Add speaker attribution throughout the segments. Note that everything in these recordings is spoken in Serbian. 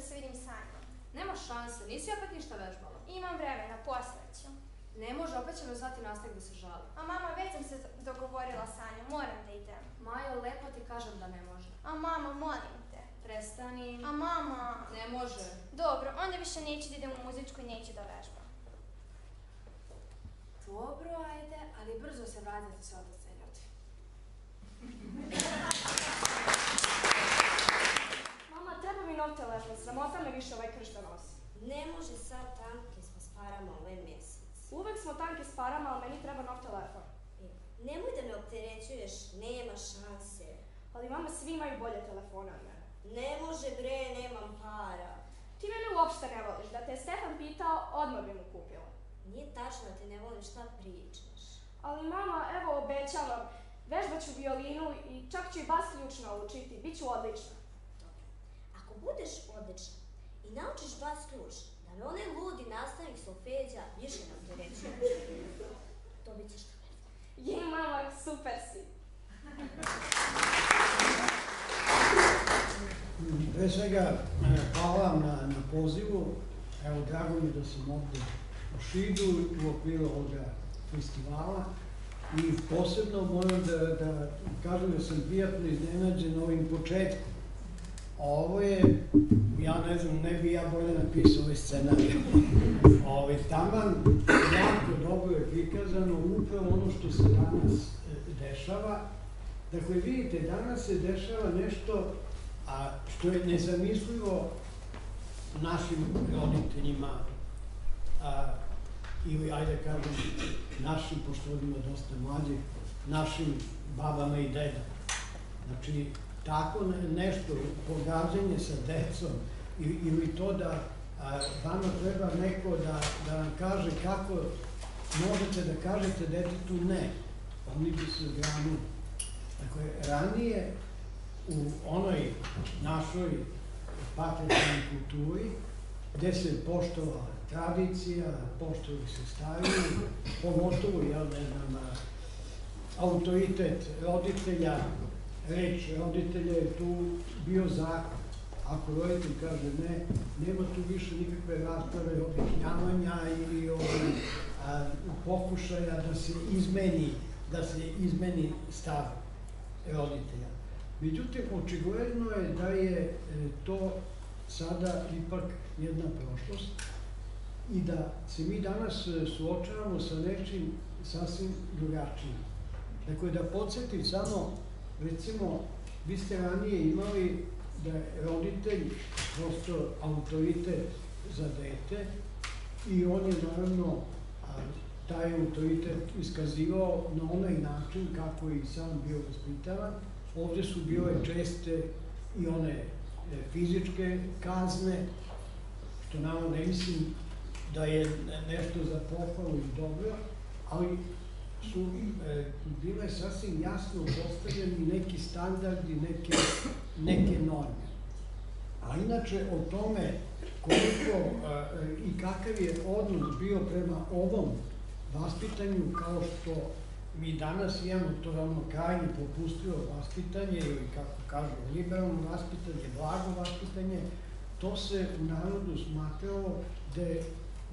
Speaker 1: se vidim s Anjom.
Speaker 2: Nema šanse, nisi opet ništa vežbala.
Speaker 1: Imam vremena, posle ću.
Speaker 2: Ne može, opet će me zvati nastavnik da se žali.
Speaker 1: A mama, već sam se dogovorila s Anjom, moram da idem.
Speaker 2: Majo, lepo ti kažem da ne može.
Speaker 1: A mama, molim te.
Speaker 2: Prestani.
Speaker 1: A mama...
Speaker 2: Ne može.
Speaker 1: Dobro, onda više neću da idem u muzičku i neću da vežbam.
Speaker 2: Dobro, ajde, ali brzo se vratite se otac ne ljuti.
Speaker 3: Mama, treba mi nov telefon, sramota me više ovaj krš da nosi.
Speaker 4: Ne može sad, tanke smo s parama ovaj mesec.
Speaker 3: Uvek smo tanke s parama, ali meni treba nov telefon.
Speaker 4: Nemoj da me opterećuješ, nema šanse.
Speaker 3: Ali mama, svi imaju bolje telefone od mene.
Speaker 4: Ne može bre, nemam para.
Speaker 3: Ti mene uopšte ne voliš, da te je Stefan pitao, odmah bi mu kupila.
Speaker 4: Nije tačno da ti ne volim, šta pričaš.
Speaker 3: Ali mama, evo obećavam, vežbaću violinu i čak ću i bas ključ naučiti, bit ću odlična.
Speaker 4: Dobro. Ako budeš odlična i naučiš bas ključ, da me onaj ludi nastavnik solfeđa više ne opterećuje. Dobit ćeš to.
Speaker 3: Je, mama, super si.
Speaker 5: Pre svega, hvala vam na pozivu. Evo, drago mi da sam ovde u Šidu u okviru ovoga festivala i posebno moram da kažem da sam prijatno iznenađen ovim početkom. Ovo je, ja ne znam, ne bi ja bolje napisao ovaj scenarij. Taman jako dobro je prikazano upravo ono što se danas dešava. Dakle, vidite, danas se dešava nešto što je nezamislivo našim roditeljima ili, ajde kažem, našim, pošto ovdje dosta mlađih, našim babama i dedama. Znači, tako nešto, pogađanje sa decom ili to da vama treba neko da vam kaže kako možete da kažete detetu ne, oni bi se granuli. Dakle, ranije u onoj našoj patrijarhalnoj kulturi, gde se poštovala tradicija, poštovali se stariji, pogotovo, ja ne znam, autoritet roditelja, reč roditelja je tu bio zakon. Ako roditelj kaže ne, nema tu više nikakve rasprave, objašnjavanja ili pokušaja da se izmeni stav roditelja. Međutim, očigledno je da je to sada ipak jedna prošlost i da se mi danas suočavamo sa nečim sasvim drugačijim. Dakle, da podsjetim samo, recimo, vi ste ranije imali da je roditelj prosto autoritet za dete i on je naravno taj autoritet iskazivao na onaj način kako je i sam bio vaspitavan. Ovde su bile česte i one fizičke kazne, što naravno ne mislim da je nešto za pohvalu i dobro, ali su bile sasvim jasno postavljeni neki standardi, neke norme. A inače o tome koliko i kakav je odnos bio prema ovom vaspitanju, kao što mi danas imamo to ono krajnje popustivo vaspitanje ili kako kažu liberalno vaspitanje, blago vaspitanje, to se u narodu smatralo da je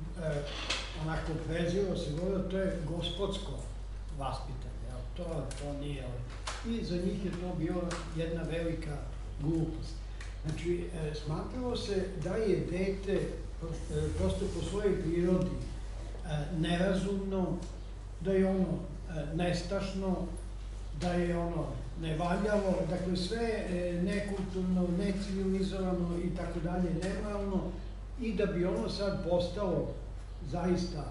Speaker 5: onako prezirao se govorio, to je gospodsko vaspitanje, to nije. I za njih je to bila jedna velika glupost. Znači, smatralo se da je dete prosto po svojoj prirodi nerazumno, da je ono nestašno, da je ono nevaljavo, dakle sve nekulturno, necivilizovano i tako dalje, nemoralno, i da bi ono sad postalo zaista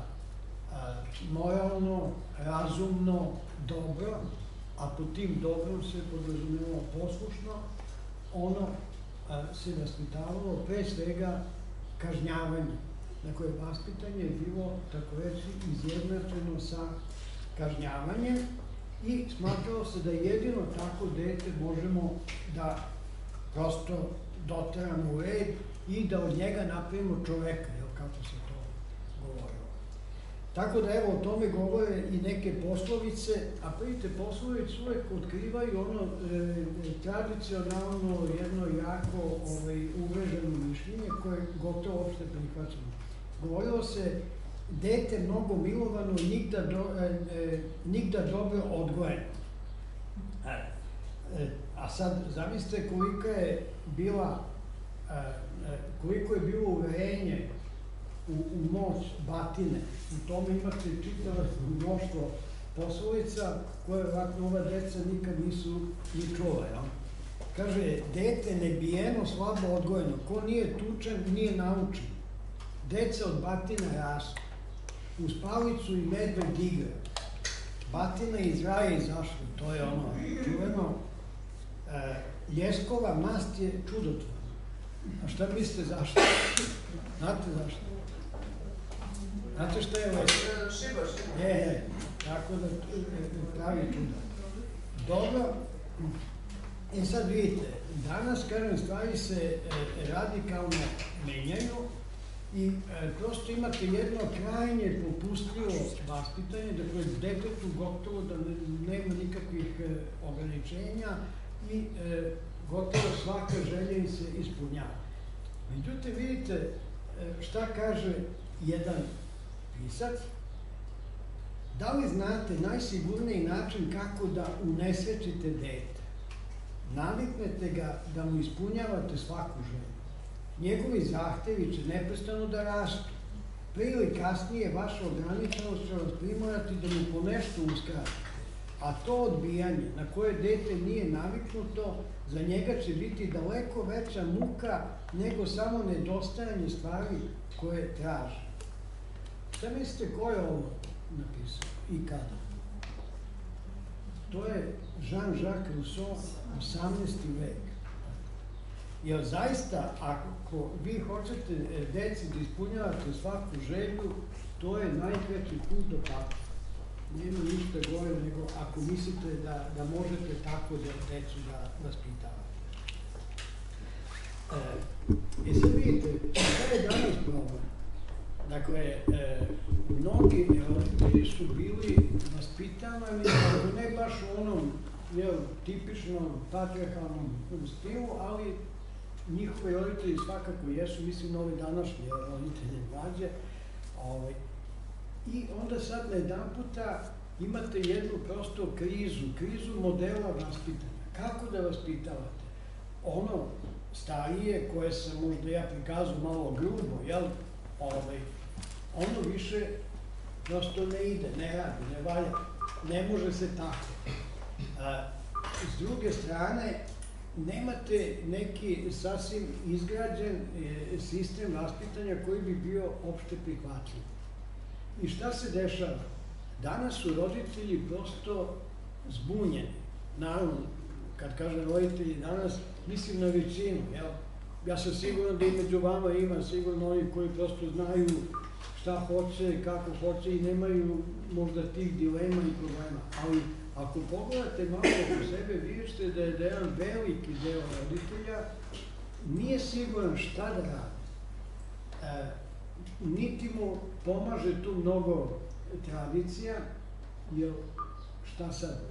Speaker 5: moralno, razumno, dobro, a pod tim dobrom se podrazumevalo poslušno, ono se vaspitavalo pre svega kažnjavanje. Dakle, vaspitanje je bilo, tako reći, izjednačeno sa kažnjavanjem i smatralo se da jedino tako dete možemo da prosto doteramo u red i da od njega napravimo čoveka, kako se to govorilo. Tako da, evo, o tome govore i neke poslovice, a vidite, poslovice uvek otkrivaju ono tradicionalno jedno jako uvreženo mišljenje gotovo opšte prihvaćeno. Govorilo se dete mnogo milovano, nigda dobro odgojeno. A sad zamislite koliko je bilo uverenje u moć batine. U tome imate čitavo mnoštvo poslovica koje ovako ova deca nikad nisu ni čula. Kaže, dete nebijeno, slabo odgojeno. Ko nije tučen, nije naučen. Deca od batina rastu. Uz palicu i medved igra. Batina iz raja izašla. To je ono čuveno. Ljeskova mast je čudotvorna. A šta mislite zašto? Znate zašto? Znate šta je ljeskova?
Speaker 6: Šiba.
Speaker 5: Tako da pravi čudo. Dobro. I sad vidite, danas, kažem, stvari se radikalno menjaju i prosto imate jedno krajnje popustljivo vaspitanje, dakle, detetu gotovo da nema nikakvih ograničenja i gotovo svaka želja im se ispunjava. Međutim, vidite šta kaže jedan pisac. Da li znate najsigurniji način kako da unesrećite dete? Naviknete ga da mu ispunjavate svaku želju. Njegovi zahtevi će neprestano da rastu. Pre ili kasnije vaša ograničenost će vas primorati da mu po nešto uskratite. A to odbijanje na koje dete nije naviknuto, za njega će biti daleko veća muka nego samo nedostajanje stvari koje traže. Šta mislite ko je ovo napisao i kada? To je Jean-Jacques Rousseau, 18. vek. Jer zaista, ako vi hoćete deci da ispunjavate svaku želju, to je najkraći put do pakla. Nema ništa gore nego ako mislite da možete tako decu da vaspitavate. I sad vidite, šta je danas problem? Dakle, mnogi roditelji su bili vaspitavani, ali ne baš u onom tipičnom patrijarhalnom stilu, ali njihovi roditelji svakako jesu, mislim na ove današnje roditelje mlađe. I onda sad na jedan puta imate jednu prosto krizu modela vaspitanja. Kako da vaspitavate? Ono starije, koje sam možda ja prikazao malo grubo, ono više prosto ne ide, ne radi, ne valja, ne može se tako. S druge strane, nemate neki sasvim izgrađen sistem vaspitanja koji bi bio opšte prihvatljiv. I šta se dešava? Danas su roditelji prosto zbunjeni. Naravno, kad kažem roditelji danas, mislim na većinu. Ja sam siguran da i među vama ima sigurno oni koji prosto znaju šta hoće, kako hoće i nemaju možda tih dilema i problema. Ali ako pogledate malo oko sebe, vidite da je jedan veliki deo roditelja nije siguran šta da radi. Niti mu pomaže tu mnogo tradicija, jer šta sad,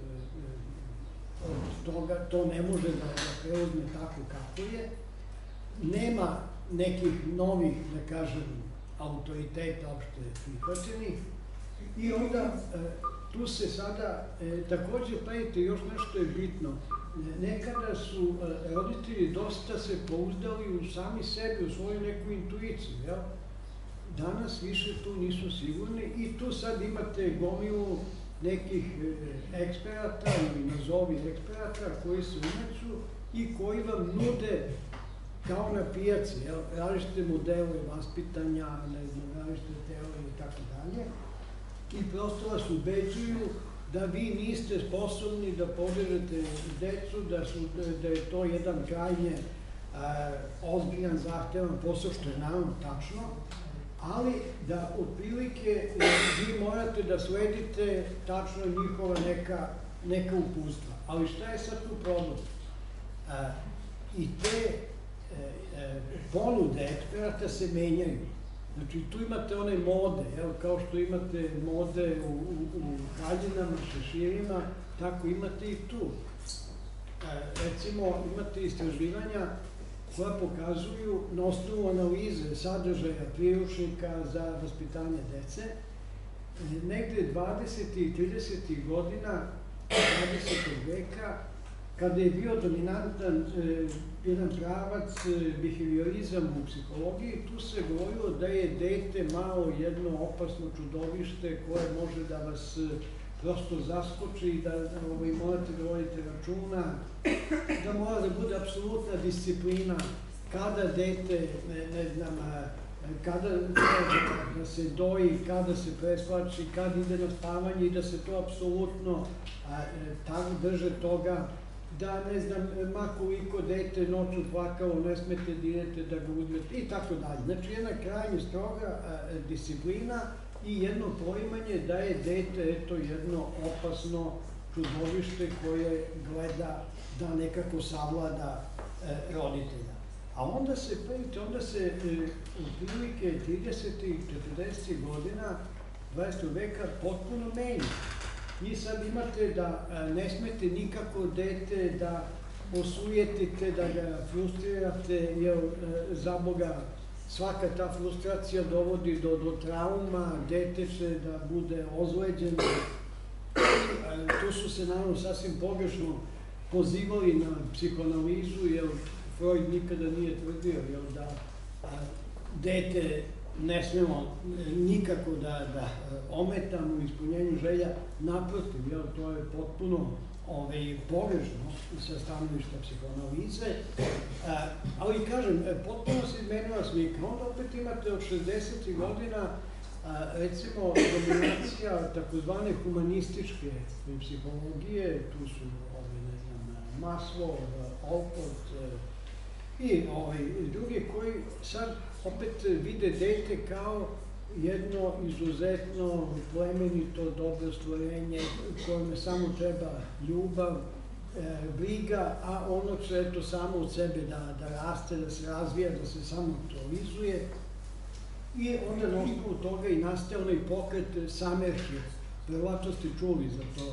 Speaker 5: od toga to ne može da preuzme tako kako je. Nema nekih novih, da kažem, autoriteta opšte prihvaćenih i onda tu se sada takođe, pazite, još nešto je bitno. Nekada su roditelji dosta se pouzdali u sami sebi, u svoju neku intuiciju, Danas više tu nisu sigurni i tu sad imate gomilu nekih eksperata ili nazovi eksperata koji se umeću i koji vam nude kao na pijaci, različite modele vaspitanja, različite teorije i tako dalje. I prosto vas ubeđuju da vi niste sposobni da podižete decu, da je to jedan krajnje ozbiljan, zahtevan posao, što je naravno tačno, ali da otprilike vi morate da sledite tačno njihova neka uputstva. Ali šta je sad tu problem? I te ponude eksperata se menjaju. Znači, tu imate one mode, kao što imate mode u haljinama, šeširima, tako imate i tu. Recimo, imate istraživanja koja pokazuju na osnovu analize sadržaja priručnika za vaspitanje dece, negde 20. i 30. godina 20. veka, kada je bio dominantan jedan pravac biheviorizam u psihologiji, tu se govorilo da je dete malo jedno opasno čudovište koje može da vas prosto zaskoči i da morate da vodite računa, da mora da bude apsolutna disciplina, kada dete, ne znam, kada da se doji, kada se preslači, kada ide na spavanje i da se to apsolutno tako drže toga, da ne znam, makoliko dete noću plakalo, ne smete direte da ga uzmete i tako dalje. Znači jedna krajnje stroga disciplina i jedno poimanje da je dete eto jedno opasno čudovište koje gleda da nekako savlada roditelja. A onda se otprilike 30. i 40. godina 20. veka potpuno menja. Vi sad imate da ne smete nikako dete da osujetite, da ga frustrirate, jer za Boga svaka ta frustracija dovodi do trauma, dete će da bude ozleđeno. Tu su se naravno sasvim pogrešno pozivali na psihoanalizu, jer Freud nikada nije tvrdio da dete ne smemo nikako da ometamo u ispunjenju želja, naprotiv, to je potpuno pogrešno sa stanovišta psihoanalize, ali kažem, potpuno se izmenila slika. Onda opet imate od 60. godina, recimo, dominacija takozvane humanističke psihologije, tu su, Maslow, Alport i drugi koji sad opet vide dete kao jedno izuzetno plemenito dobro stvorenje kojome samo treba ljubav, briga, a ono će eto samo od sebe da raste, da se razvija, da se samo aktualizuje. I onda na osnovu toga i nastaje onaj pokret samerhije. Verovatno ste čuli za to.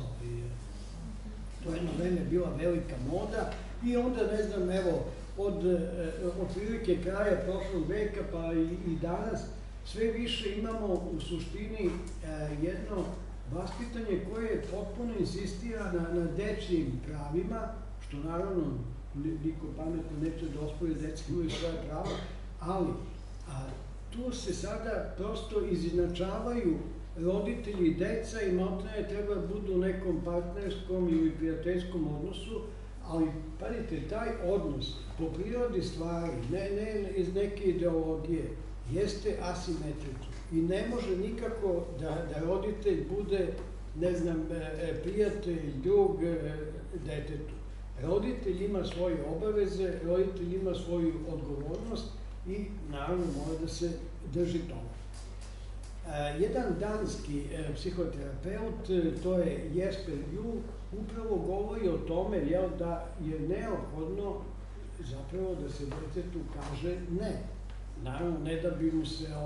Speaker 5: To je jedno vreme bila velika moda i onda, ne znam, evo, od prilike kraja prošlog veka pa i danas, sve više imamo u suštini jedno vaspitanje koje potpuno insistira na dečijim pravima, što naravno niko pametno neće da ospori da deca imaju svoje prava, ali tu se sada prosto izjednačavaju roditelji i deca i maltene treba da budu u nekom partnerskom ili prijateljskom odnosu, ali, pazite, taj odnos po prirodi stvari, ne iz neke ideologije, jeste asimetričan i ne može nikako da roditelj bude, ne znam, prijatelj, drug detetu. Roditelj ima svoje obaveze, roditelj ima svoju odgovornost i naravno mora da se drži toga. Jedan danski psihoterapeut, to je Jesper Juhl, upravo govori o tome da je neophodno zapravo da se detetu kaže ne. Naravno, ne da bi mu se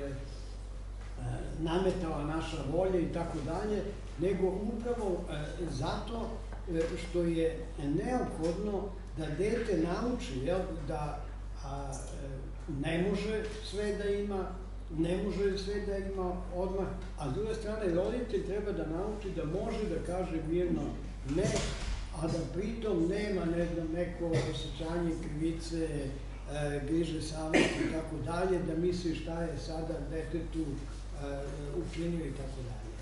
Speaker 5: nametala naša volja i tako dalje, nego upravo zato što je neophodno da dete nauči da ne može sve da ima, ne može sve da ima odmah, a s druge strane roditelj treba da nauči da može da kaže mirno ne, a da pritom nema, ne znam, neko osjećanje krivice, griže savesti i tako dalje, da misli šta je sada detetu učinio i tako dalje.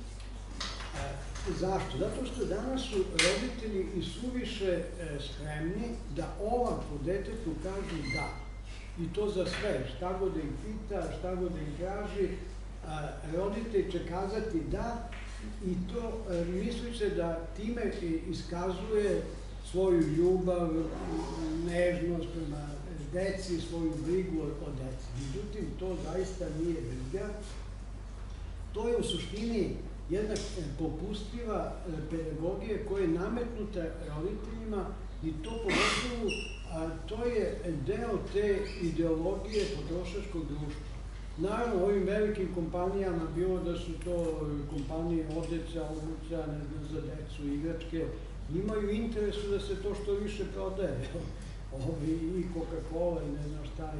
Speaker 5: Zašto? Zato što danas su roditelji i suviše spremni da ovako detetu kažu da. I to za sve, šta god da im pita, šta god da im traži, roditelj će kazati da i to misliće da time iskazuje svoju ljubav, nežnost prema deci, svoju brigu o deci. Međutim, to zaista nije briga. To je u suštini jedna popustljiva pedagogija koja je nametnuta roditeljima i to po osnovu, to je deo te ideologije potrošačkog društva. Naravno, ovim velikim kompanijama, bilo da su to kompanije odeća, obuća, ne znam, za decu, igračke, imaju interesu da se to što više prodaje. i Coca-Cola i ne znam šta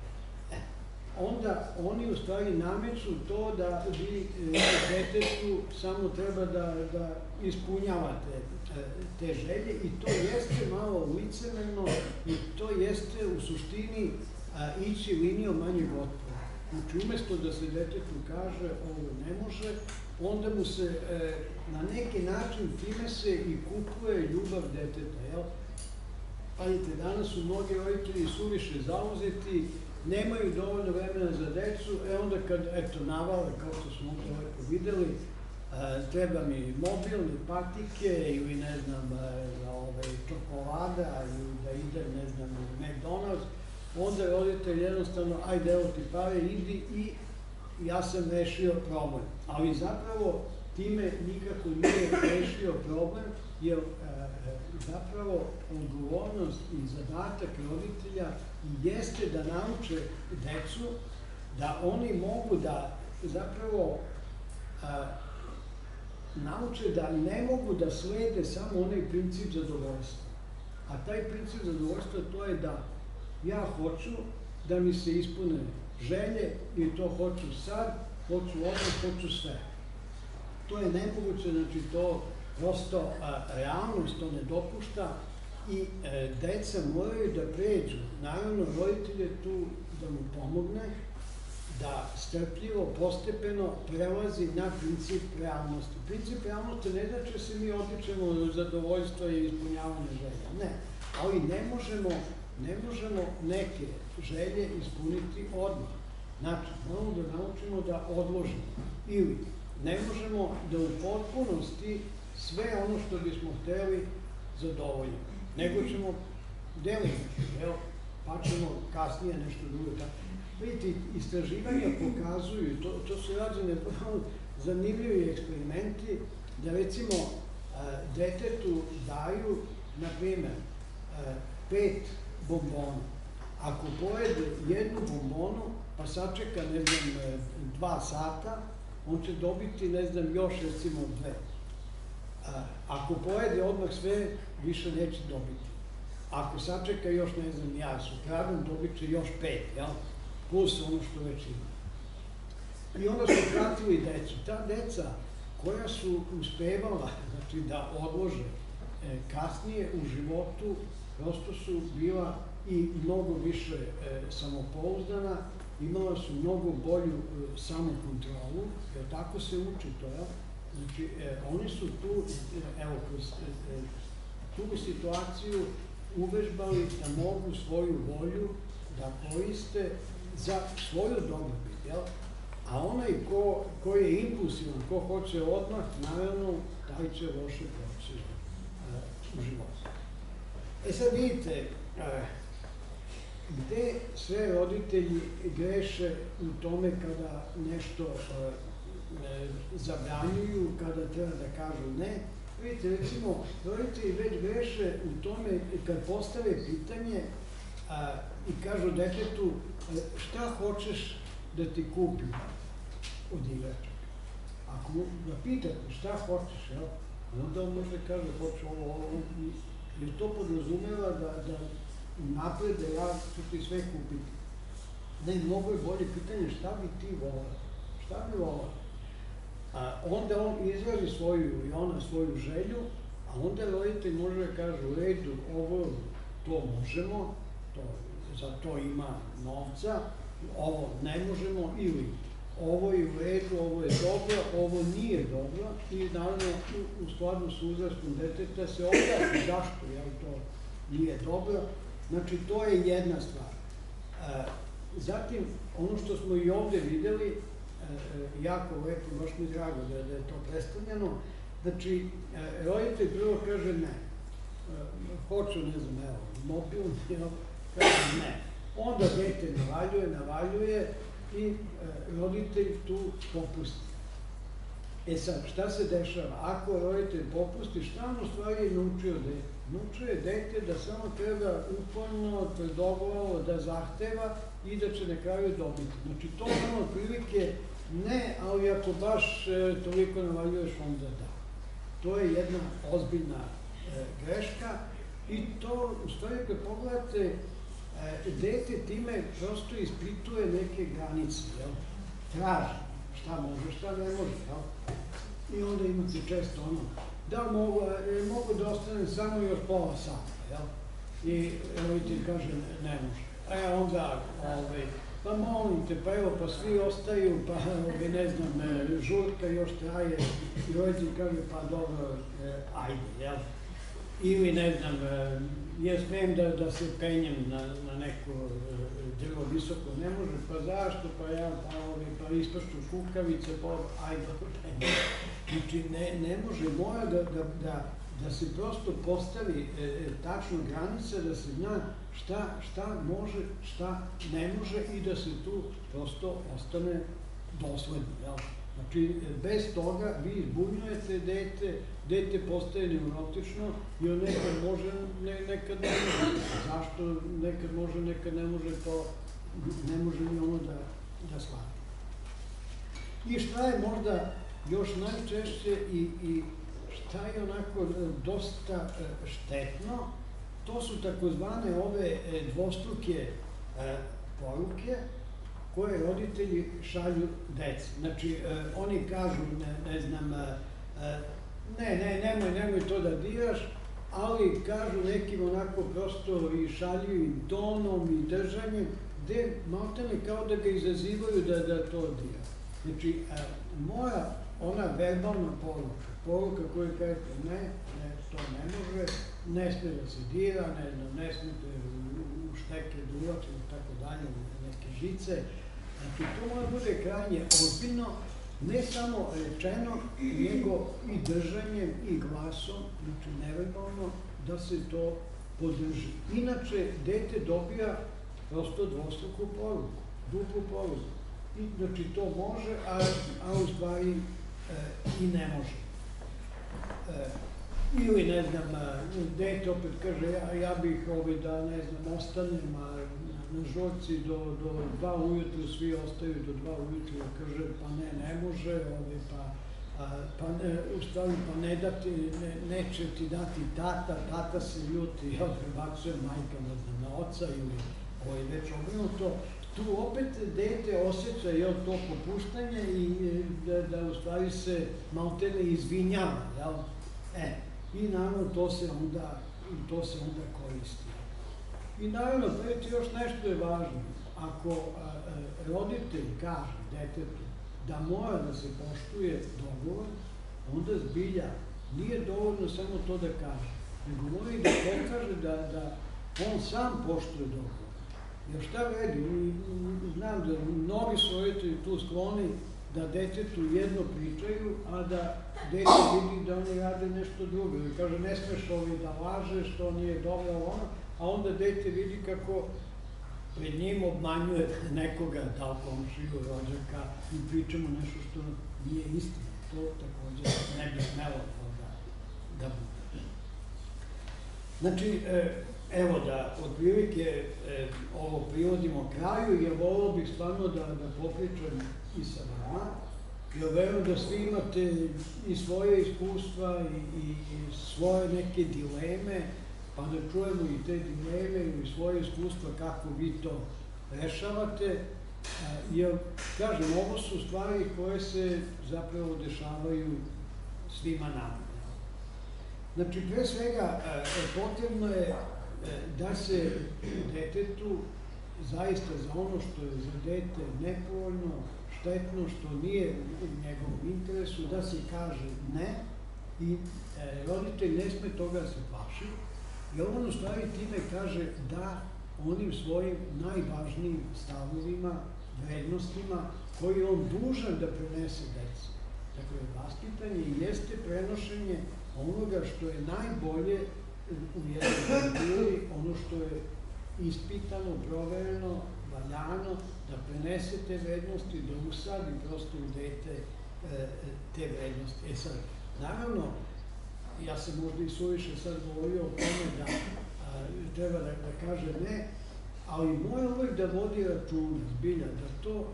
Speaker 5: onda oni u stvari nameću to da vi detetu samo treba da ispunjavate te želje i to jeste malo licemerno i to jeste u suštini ići linijom manjeg otpora. Znači, umesto da se detetu kaže ovo ne može, onda mu se na neki način time se i kupuje ljubav deteta, jel? Pazite, danas su mnogi roditelji suviše zauzeti, nemaju dovoljno vremena za decu, onda kad, eto, navale, kao što smo ovdje lepo videli, treba mi mobilne patike ili, ne znam, čokolada ili da ide, ne znam, u McDonald's, onda roditelj jednostavno, ajde, evo ti pare, idi i ja sam rešio problem. Ali zapravo time nikako nije rešio problem, jer zapravo odgovornost i zadatak roditelja jeste da nauče decu da oni mogu da zapravo nauče da ne mogu da slede samo onaj princip zadovoljstva. A taj princip zadovoljstva to je da ja hoću da mi se ispune želje i to hoću sad, hoću odmah, hoću sve. To je nemoguće, znači to prosto realnost to ne dopušta i deca moraju da pređu. Naravno, roditelj je tu da mu pomogne, da strpljivo, postepeno prelazi na princip realnosti. Princip realnosti ne znači da se mi odričemo zadovoljstva i ispunjavanje želja, ne. Ali ne možemo neke želje ispuniti odmah. Znači, moramo da naučimo da odložimo. Ili ne možemo da u potpunosti sve ono što bismo hteli zadovoljimo. Nego ćemo deliti, pa ćemo kasnije nešto drugo. Vidite, istraživanja pokazuju, to su rađene zanimljivi eksperimenti, da recimo detetu daju, na primer, 5 bombona. Ako pojede jednu bombonu, pa sačeka, ne znam, 2 sata, on će dobiti, ne znam, još recimo 2. Ako pojede odmah sve, više neće dobiti. Ako sačeka još, ne znam, ja sutradan, dobit će još 5, jel? Plus ono što već ima. I onda su pratili decu. Ta deca koja su uspevala, znači, da odlože kasnije u životu, prosto su bila i mnogo više samopouzdana, imala su mnogo bolju samokontrolu, jer tako se uči to, jel? Znači, oni su tu, evo, kroz tu situaciju uvežbali da mogu svoju volju da koriste za svoju dobrobit, jel? A onaj ko je impulsivan, ko hoće odmah, naravno, taj će loše proći u životu. Sad vidite, gde sve roditelji greše u tome kada nešto zabranjuju, kada treba da kažu ne. Vidite, recimo, roditelji već greše u tome kad postave pitanje i kažu detetu šta hoćeš da ti kupim od igračaka. Ako ga pitate šta hoćeš, onda on može da kaže hoću ovo, jer to podrazumeva da napred da ja ću ti sve kupiti. Ne, mnogo je bolje pitanje šta bi ti volao, šta bi volao. Onda on izrazi svoju i ona svoju želju, a onda roditelj može da kaže u redu, ovo to možemo, za to ima novca, ovo ne možemo ili ovo je u redu, ovo je dobro, ovo nije dobro i naravno u skladu s uzrastom deteta se objasni zašto to nije dobro. Znači, to je jedna stvar. Zatim, ono što smo i ovde videli, jako lepo, baš mi drago da je to predstavljeno, znači, roditelj prvo kaže ne, hoću, ne znam, evo, mobilni, kaže ne. Onda dete navaljuje i roditelj tu popusti. E sad, šta se dešava? Ako roditelj popusti, šta on u stvari je naučio dete? Naučio je dete da samo treba uporno, tvrdoglavo da zahteva i da će na kraju dobiti. Znači, to je ono prilike ne, ali ako baš toliko navaljuješ, onda da. To je jedna ozbiljna greška I to, u stvari, kad pogledate, dete time prosto ispituje neke granice, jel? Traži šta može, šta ne može, jel? I onda imate često ono, da mogu da ostanem samo još pola sata, jel? I roditelj kaže ne može. A onda, pa molim te, pa evo, pa svi ostaju, pa ne znam, žurka još traje. I roditelj kaže, pa dobro, ajde, jel? Ili ne znam, ja smijem da se penjem na neko drvo visoko, ne može, pa zašto, pa ispašću kukavice, pa ajde, penjem. Znači, ne može, mora da se prosto postavi tačno granica, da se zna šta može, šta ne može i da se tu prosto ostane dosledno, jel? Znači, bez toga vi izbunjujete dete postaje neurotično i on nekad može, nekad ne može. Zašto nekad može, nekad ne može, to ne može ni ono da shvati. I šta je možda još najčešće i šta je onako dosta štetno, to su takozvane ove dvostruke poruke koje roditelji šalju deci. Znači, oni kažu, ne znam, nemoj to da diraš, ali kažu nekim onako prosto i šaljivim tonom i držanjem, gde maltene kao da ga izazivaju da to dira. Znači, mora ona verbalna poruka koja kaže ne, to ne može, ne sme da se dira, ne smete u šteke duvati i tako dalje, neke žice. Znači, to mora bude krajnje ozbiljno, ne samo rečeno, nego i držanjem i glasom, znači neverbalno, da se to podrži. Inače, dete dobija prosto dvostruku poruku, duplu poruku. Znači, to može, a u stvari i ne može. Ili, ne znam, dete opet kaže, ja bih da, ne znam, ostanem na žurci do 2 ujutru, svi ostaju do 2 ujutru, kaže, pa ne može, u stvari, pa neće ti dati tata se ljuti, prebacuje majka, ne znam, na oca ili već obrnuto. Tu opet dete osjeća to popuštanje i da u stvari se maltene izvinjava, jel? I naravno to se onda koristi. I naravno, preti još nešto je važno. Ako roditelj kaže detetu da mora da se poštuje dogovor, onda zbilja nije dovoljno samo to da kaže, nego mora i da pokaže da on sam poštuje dogovor. Jer šta vredi? Znam da mnogi su roditelji tu skloni da detetu jedno pričaju, a da dete vidi da oni rade nešto drugo. I kaže, ne smeš da lažeš, to nije dobro, a onda dete vidi kako pred njim obmanjuje nekoga, da li komšiju, rođaka, i pričamo nešto što nije istina. To takođe ne bi smelo da bude. Znači, evo da otprilike ovo privodimo kraju, jer volio bih stvarno da popričam i sa vama, jer verujem da svi imate i svoje iskustva i svoje neke dileme, pa da čujemo i te dileme i svoje iskustva kako vi to rešavate, jer, kažem, ovo su stvari koje se zapravo dešavaju svima nama. Znači, pre svega, potrebno je da se detetu zaista za ono što je za dete nepovoljno, štetno, što nije u njegovom interesu, da se kaže ne i roditelj ne sme toga da se plaši, jer on u stvari time kaže da onim svojim najvažnijim stavovima, vrednostima koji on dužan da prenese deci. Dakle, vaspitanje jeste prenošenje onoga što je najbolje u jednoj kulturi, ono što je ispitano, provereno, valjano, da prenese te vrednosti, da usadi prosto u dete te vrednosti. Sad, naravno, ja sam možda i suviše sad govorio o tome da treba da kaže ne, ali mora uvek da vodi računa, zbilja, da to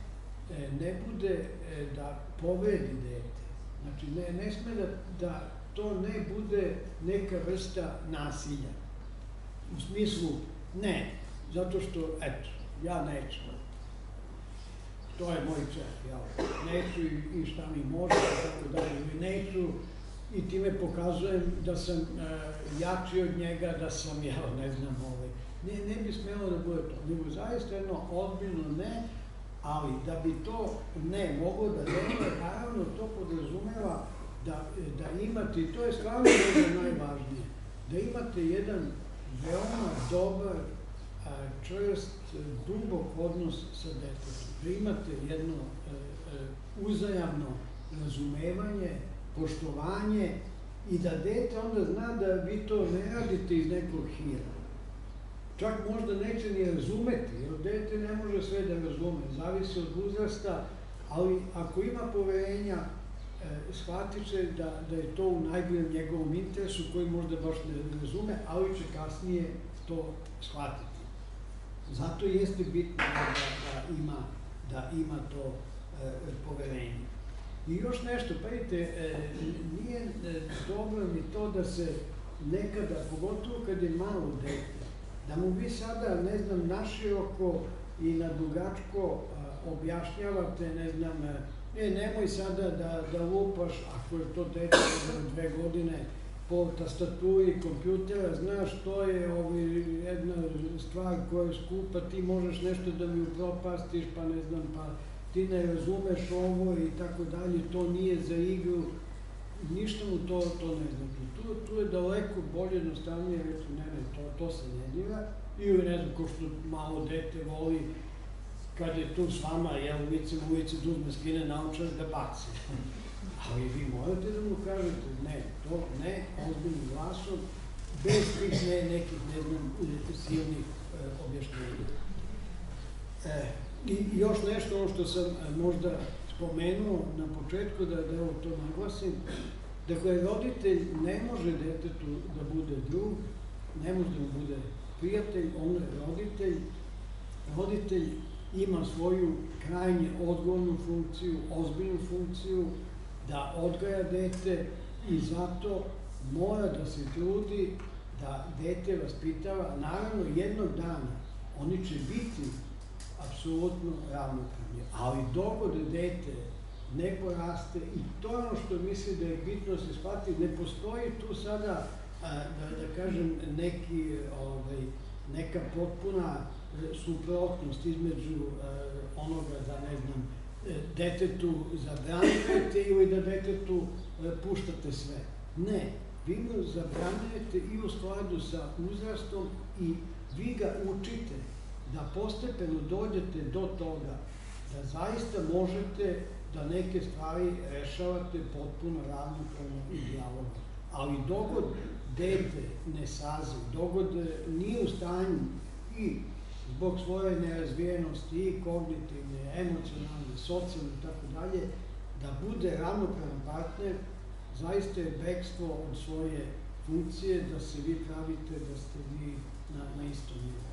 Speaker 5: ne bude da povredi dete. Znači, ne sme da to ne bude neka vrsta nasilja. U smislu, ne, zato što, eto, ja neću. To je moj čef, ja neću i šta mi može, tako dalje, neću i time pokazujem da sam jači od njega, da sam, ne znam, ne bi smelo da bude to, nego zaista jedno ozbiljno ne, ali da bi to ne moglo da deluje, naravno to podrazumeva da imate, i to je stvarno najvažnije, da imate jedan veoma dobar, čvrst, dubok odnos sa detetom, da imate jedno uzajamno razumevanje, poštovanje i da dete onda zna da vi to ne radite iz nekog hira. Čak možda neće ni razumeti, jer dete ne može sve da razume, zavisi od uzrasta, ali ako ima poverenja, shvatit će da je to u najboljem njegovom interesu, koji možda baš ne razume, ali će kasnije to shvatiti. Zato jeste bitno da ima to poverenje. I još nešto, pa vidite, nije dobro ni to da se nekada, pogotovo kad je malo dete, da mu vi sada, ne znam, naširoko i nadugačko objašnjavate, ne znam, nemoj sada da lupaš, ako je to dete za 2 godine, po tastaturi kompjutera, znaš, to je jedna stvar koja je skupa, ti možeš nešto da mi upropastiš, pa ne znam, pa ti ne razumeš ovo i tako dalje, to nije za igru, ništa mu to ne znači. Tu je daleko bolje, jednostavnije reći, ne, to se ne dira, ili ne znam, ko što malo dete voli, kad je tu s vama, licem u lice da uzme, skine naočar da baci. Ali vi morate da mu kažete, ne, to ne, ozbiljnim glasom, bez tih nekih, ne znam, silnih objašnjenja. I još nešto, ono što sam možda spomenuo na početku, da evo to naglasim, dakle, roditelj ne može detetu da bude drug, ne može da mu bude prijatelj, on je roditelj. Roditelj ima svoju krajnje odgovornu funkciju, ozbiljnu funkciju, da odgaja dete i zato mora da se trudi da dete vaspitava. Naravno, jednog dana oni će biti apsolutno ravnopravni, ali dok dete ne poraste, i to je ono što misli da je bitno da se shvati, ne postoji tu sada, da kažem, neka potpuna suprotnost između onoga da, ne znam, detetu zabranjujete ili da detetu puštate sve. Ne, vi mu zabranjujete i u skladu sa uzrastom i vi ga učite da postepeno dođete do toga da zaista možete da neke stvari rešavate potpuno ravnopravno i dijalogom. Ali dogod dete ne sazri, dogod nije u stanju i zbog svoje nerazvijenosti i kognitivne, emocionalne, socijalne i tako dalje, da bude ravnopravan partner, zaista je bekstvo od svoje funkcije da se vi pravite da ste vi na istom nivou.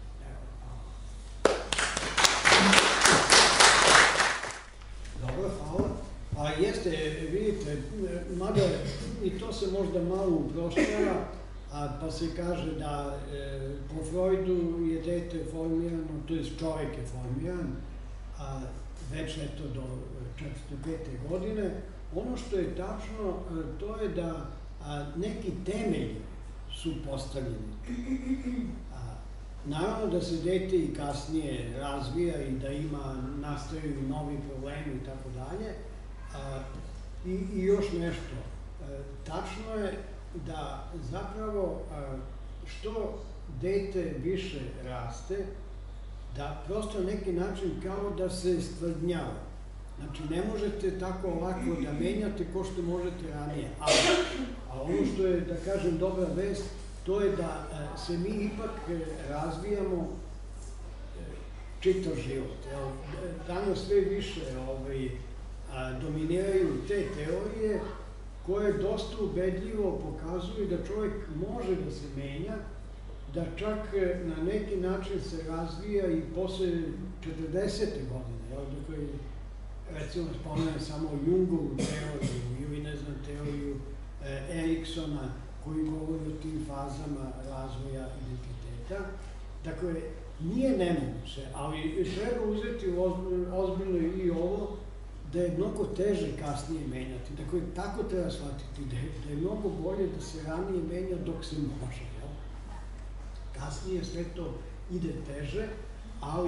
Speaker 5: Dobro, hvala. A jeste, vidite, mada i to se možda malo uprošćava, pa se kaže da po Freudu je dete formirano, to je čovek je formiran, već eto do 45. godine. Ono što je tačno, to je da neki temelji su postavljeni. Naravno da se dete i kasnije razvija i da nastaju novi problemi i tako dalje. I još nešto, tačno je da zapravo što dete više raste, da prosto na neki način kao da se stvrdnjava. Znači, ne možete tako lako da menjate ko što možete ranije. A ono što je, da kažem, dobra vest, to je da se mi ipak razvijamo čitav život. Danas sve više dominiraju te teorije koje dosta ubedljivo pokazuju da čovjek može da se menja, da čak na neki način se razvija i posle 40. godine. Recimo, spomenem samo Jungovu teoriju ili, ne znam, teoriju Eriksona koji govori o tim fazama razvoja identiteta. Dakle, nije nemoguće, ali treba uzeti ozbiljno i ovo da je mnogo teže kasnije menjati. Dakle, tako treba shvatiti da je mnogo bolje da se ranije menja dok se može. Kasnije sve to ide teže, ali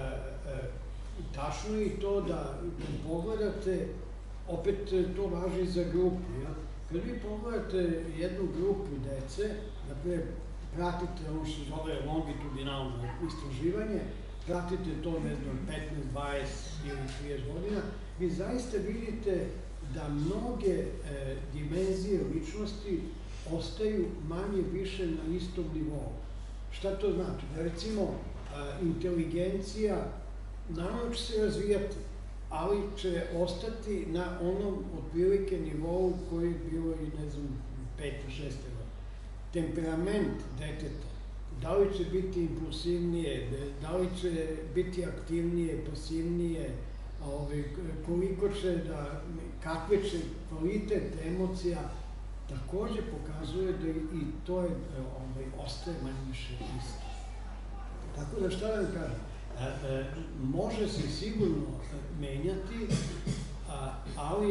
Speaker 5: tačno je i to da kad pogledate, opet to važi za grupu. Kad vi pogledate jednu grupu dece, dakle, pratite ono što se zove longitudinalno istraživanje, pratite to, ne znam, 15, 20 ili 30 godina, vi zaista vidite da mnoge dimenzije ličnosti ostaju manje više na istom nivou. Šta to znači? Da recimo, inteligencija naravno će se razvijati, ali će ostati na onom otprilike nivou koji je bilo i, ne znam, 5. 6. godina. Temperament deteta, da li će biti impulsivnije, da li će biti aktivnije, pasivnije, koliko će da, kakve će kvalitet emocija, takođe pokazuje da i to je, ostaje manje više isto. Tako da šta da vam kažem, može se sigurno menjati, ali,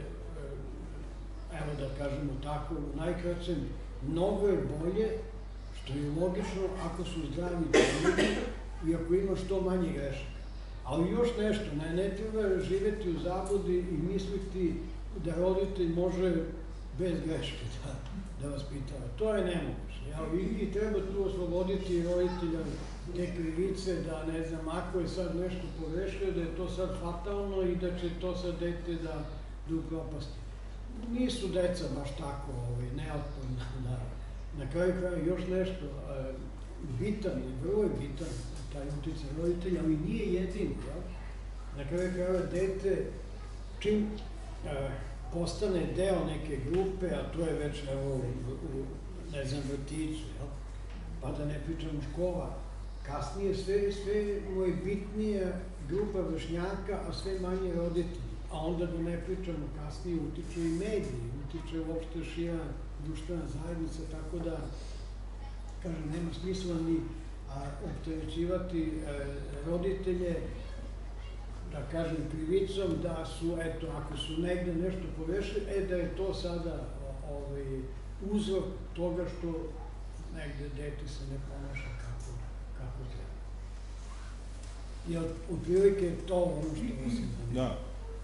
Speaker 5: evo da kažemo tako, u najkraćem, mnogo je bolje, što je logično ako su zdravi ljudi i ako ima što manje grešaka. Ali još nešto, ne treba živeti u zabludi i misliti da roditelj može bez greške da vas pitava. To je nemoguće. I treba tu osloboditi roditelja te krivice da, ne znam, ako je sad nešto pogrešio, da je to sad fatalno i da će to sad dete da upropasti. Nisu deca baš tako neotporna. Na kraju kraja još nešto bitan, vrlo je bitan taj uticaj roditelja, ali nije jedin. Na kraju kraja dete, čim postane deo neke grupe, a to je već u, ne znam, vrtiću, pa da ne pričam škola, kasnije sve mu je bitnija grupa vršnjaka, a sve manje roditelji. A onda da ne pričamo, kasnije utiču i mediji, utiče uopšte šira društvena zajednica, tako da, kažem, nema smisla ni opterećivati roditelje, da kažem, krivicom da su, eto, ako su negde nešto pogrešili, da je to sada uzrok toga što negde dete se ne ponaša kako treba. Jer otprilike je to ono što vas je zanimljivo.
Speaker 6: Da.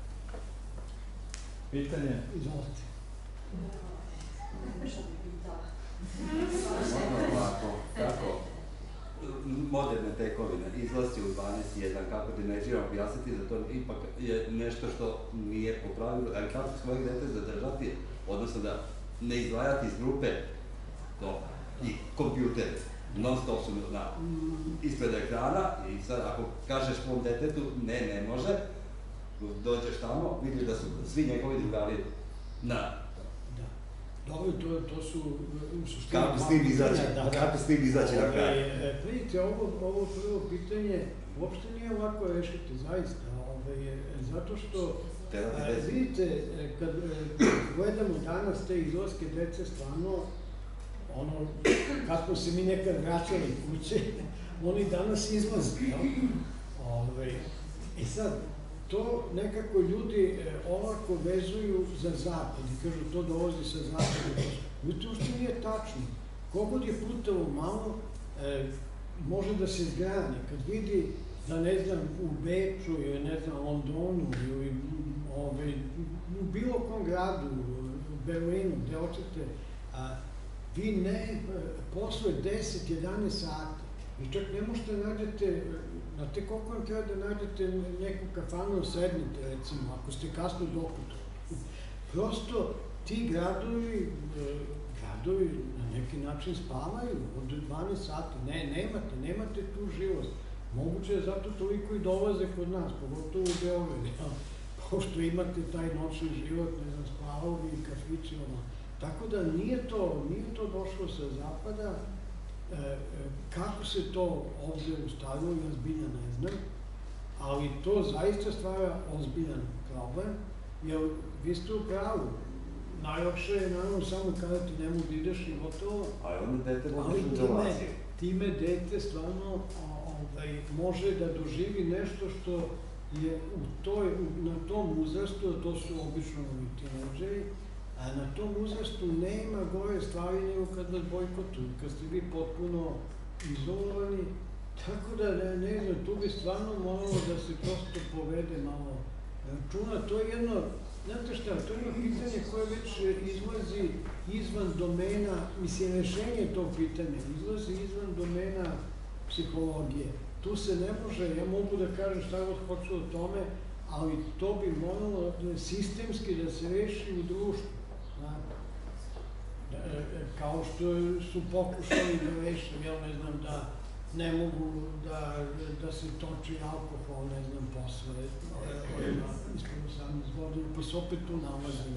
Speaker 6: Pitanje?
Speaker 5: Izvolite.
Speaker 7: Ovako, kako moderne tekovine, izlasti u 12.1, kako ti nećemo objasniti da to ipak je nešto što nije po pravilu, ali kako svojeg dete zadržati, odnosno da ne izdvajati iz grupe to i kompjuter, non stop su ispred ekrana i sad ako kažeš svom detetu ne može, dođeš tamo, vidiš da su svi njegovi drugari na.
Speaker 5: Dobro, to su u suštini...
Speaker 7: Kako s tim izaći? Kako s tim izaći na kraju?
Speaker 5: Vidite, ovo prvo pitanje uopšte nije lako rešiti, zaista. Zato što, vidite, kad gledamo danas te izlaske dece, stvarno, kad smo se mi nekad vraćali kuće, oni danas izlaze. I sad, to nekako ljudi ovako vezuju za zapad i kažu to dolazi sa zapada. To uopšte nije tačno. Kogod je putao malo, može da se zgrani. Kad vidi da, ne znam, u Beču ili, ne znam, Londonu ili u bilo kom gradu, u Berlinu, gde hoćete, vi ne, posle 10-11 sata, vi čak ne možete nađete. Znate koliko vam treba da nađete neku kafanu, sednite, recimo, ako ste kasno dokutovali. Prosto ti gradovi na neki način spavaju od 12 sati. Nemate tu živost. Moguće je zato toliko i dolaze kod nas, pogotovo u Beogradu, pošto imate taj noćni život, ne znam, spavovi i kafići, Tako da nije to došlo sa zapada. Kako se to ovde ustavilo, ja zbilja ne znam, ali to zaista stvara ozbiljan problem, jer vi ste u pravu, najlakše je naravno samo kada ti ne mogu da ideš i gotovo.
Speaker 7: Ali onda dete vodiš
Speaker 5: Ali
Speaker 7: u izolaciju.
Speaker 5: time dete stvarno može da doživi nešto što je na tom uzrastu, a to su obično tinejdžeri, a na tom uzrastu nema gore stvari nego kad vas bojkotuju, kad ste vi potpuno izolovani. Tako da, ne znam, tu bi stvarno moralo da se prosto povede malo računa. To je jedno, znate šta, to je jedno pitanje koje već izlazi izvan domena, mislim, rešenje tog pitanja izlazi izvan domena psihologije. Tu se ne može, ja mogu da kažem šta god hoću o tome, ali to bi moralo sistemski da se reši u društvu. Kao što su pokušali da reši, ja ne znam, da ne mogu da se toči alkohol, ne znam, posle ispod 18 godina, pa se opet tu nalaze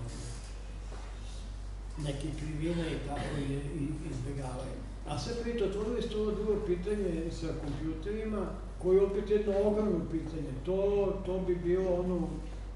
Speaker 5: neke krivine i tako izbjegavaju. A sad vidite, otvorili ste ovo drugo pitanje sa kompjuterima, koje je opet jedno ogromno pitanje. To bi bilo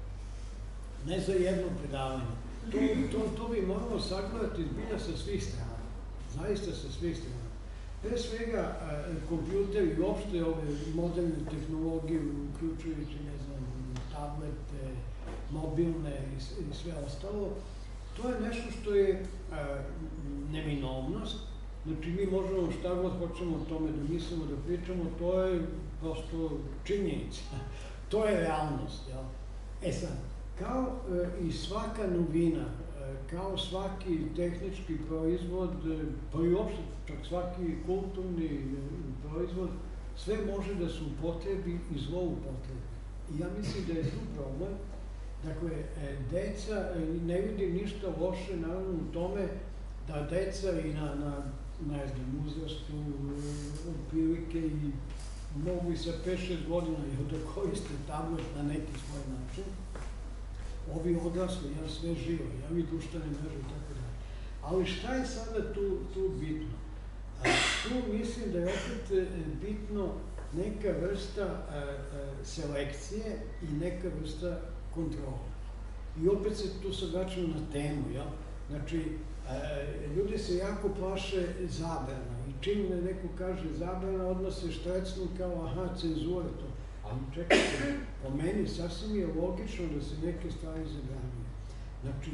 Speaker 5: ne za jedno predavanje. To bi moralo sagledati zbilja sa svih strana. Zaista sa svih strana. Pre svega, kompjuteri i uopšte ove moderne tehnologije, uključujući, ne znam, tablete, mobilne i sve ostalo, to je nešto što je neminovnost. Znači, mi možemo šta god hoćemo o tome da mislimo, da pričamo, to je prosto činjenica. To je realnost. E sad, kao i svaka novina, kao svaki tehnički proizvod, pa i uopšte čak svaki kulturni proizvod, sve može da se upotrebi i zloupotrebi. I ja mislim da je tu problem. Dakle, deca, ne vidim ništa loše naravno u tome da deca i na uzrastu, otprilike i mogu i sa 5-6 godina da koriste tablet na neki svoj način. Ovi odrasli, sve živo, i društvene mreže i tako dalje. Ali šta je sada tu bitno? Tu mislim da je opet bitno neka vrsta selekcije i neka vrsta kontrola. I opet se tu sad vraćamo na temu, znači, ljudi se jako plaše zabrana i čim neko kaže zabrana, odmah se štrecnu kao aha, cenzura to. Ali čekajte, po meni sasvim je logično da se neke stvari zabranjuju. Znači,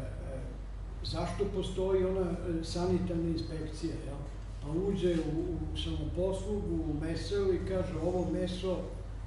Speaker 5: zašto postoji ona sanitarna inspekcija, pa uđe u samoposlugu, u meselu i kaže ovo meso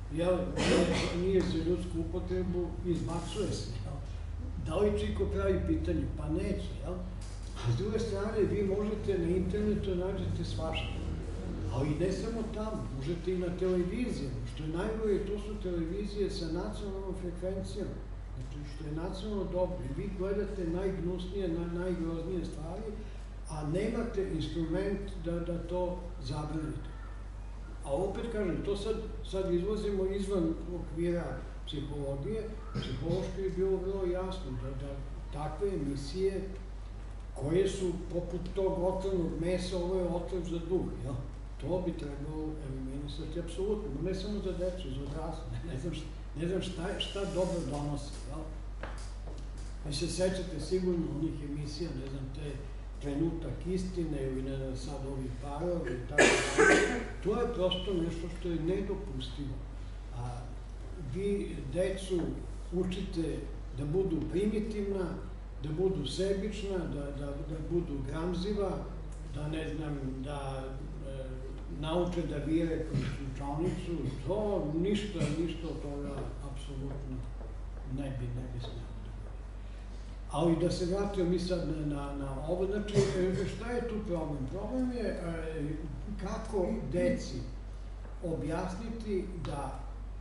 Speaker 5: nije za ljudsku upotrebu, izbacuje se. Da li čiko pravi pitanje? Pa neće, A s druge strane, vi možete na internetu nađete svašta. Ali ne samo tamo, možete i na televizijama. Što je najbolje, to su televizije sa nacionalnom frekvencijom. Znači, što je nacionalno dobro. I vi gledate najgnusnije, najgroznije stvari, a nemate instrument da to zabranite. A opet kažem, to sad izlazimo izvan okvira psihologije. Psihološki je bilo vrlo jasno da takve emisije koje su poput tog otrovnog mesa, ovo je otrov za duh, to bi trebalo eliminisati apsolutno, ne samo za decu, za odrasle, ne znam šta dobro donosi, Vi se sećate sigurno onih emisija, ne znam, te trenutak istine ili ne znam sad ovi parovi i tako dalje, to je prosto nešto što je nedopustivo. Vi decu učite da budu primitivna, da budu sebična, da budu gramziva, da ne znam, da nauče da vire kroz učalnicu, to ništa od toga apsolutno ne bi smelo. Ali da se vratimo mi sad na ovo, znači šta je tu problem? Problem je kako deci objasniti da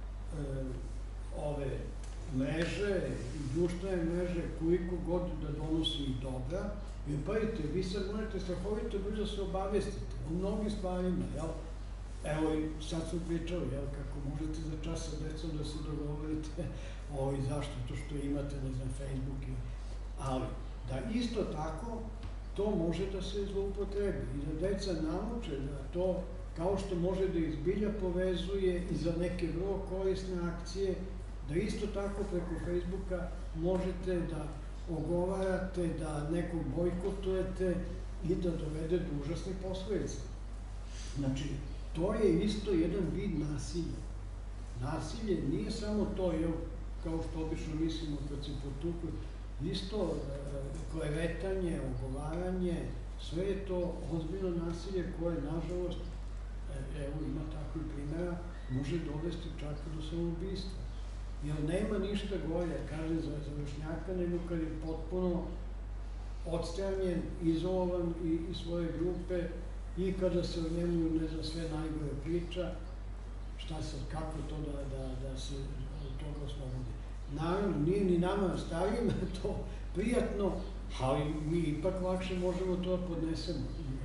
Speaker 5: ove mreže, društvene mreže, koliko god da donosi i dobra, jer pazite, vi sad možete strahovito brzo se obavestiti o mnogim stvarima, Evo i sad smo pričali, kako možete za čas sa decom da se dogovorite zašto, to što imate, ne znam, Facebook, ali da isto tako to može da se zloupotrebi i da deca nauče da to, kao što može da izbilja povezuje i za neke vrlo korisne akcije, da isto tako preko Facebooka možete da ogovarate, da nekog bojkotujete i da dovede do užasnih posledica. Znači, to je isto jedan vid nasilja. Nasilje nije samo to, kao što obično mislimo kad se potuku, isto klevetanje, ogovaranje, sve je to ozbiljno nasilje koje, nažalost, evo ima takvih primjera, može dovesti čak do samoubistva. Jer nema ništa gore, kaže za vršnjaka, nego kad je potpuno odstranjen, izolovan iz svoje grupe i kada se o njemu, ne znam, sve najgore priča, šta sad, kako to da se od toga oslobodi. Naravno, nije ni nama starijima to prijatno, ali mi ipak lakše možemo to da podnesemo.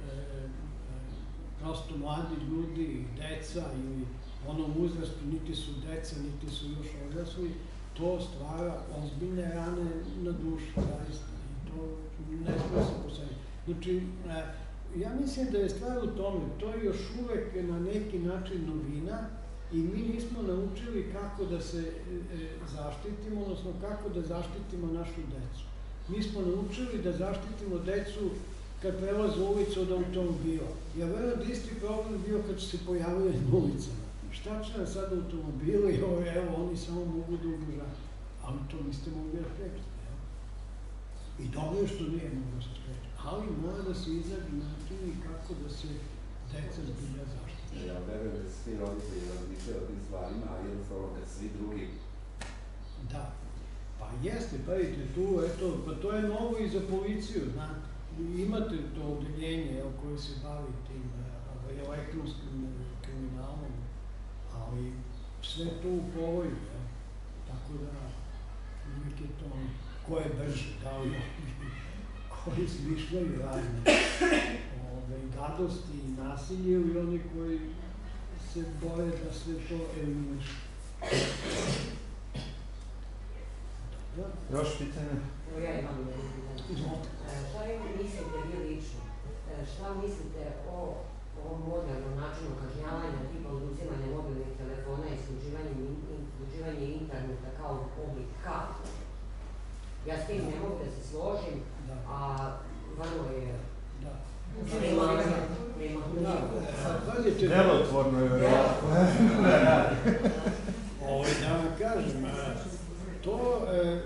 Speaker 5: Prosto mladi ljudi, deca ili onom uzrastu, niti su deca, niti su još odrasli, to stvara ozbiljne rane na duši, zaista. I to ne sme se posebno. Znači, ja mislim da je stvar u tome, to je još uvek na neki način novina i mi nismo naučili kako da se zaštitimo, odnosno kako da zaštitimo našu decu. Mi smo naučili da zaštitimo decu kad prelaze ulicu od automobila. Ja verujem da isti problem bio kad su se pojavili na ulicama. Šta će nam sad automobili, evo, oni samo mogu da ugrožavaju. Ali to niste mogli da sprečite. I dobro je što nije moglo da se spreči. Ali mora da se iznađe načini kako da se deca zbilja zaštite.
Speaker 7: Ja verujem da svi roditelji razmišljaju o tim stvarima, a jednostavno kad svi drugi...
Speaker 5: Da. Pa jeste, pa vidite, tu, eto, pa to je novo i za policiju, znate. Imate to odeljenje koje se bavi tim elektronskim kriminalom, ali sve to u povoju, tako da uvijek je to ko je brže, da li koji smišljaju razne gadosti i nasilje ili oni koji se boje da sve to eliminišu.
Speaker 6: Još pitanje?
Speaker 8: Ja imam jedno pitanje. Šta vi mislite vi lično? Šta mislite o ovom modernom načinu kažnjavanja, tipa oduzimanja mobilnih telefona i isključivanje interneta kao oblik kazne? Ja s tim ne mogu da se složim, a vrlo je
Speaker 6: delotvorno je vjerojatno.
Speaker 5: Da vam kažem, to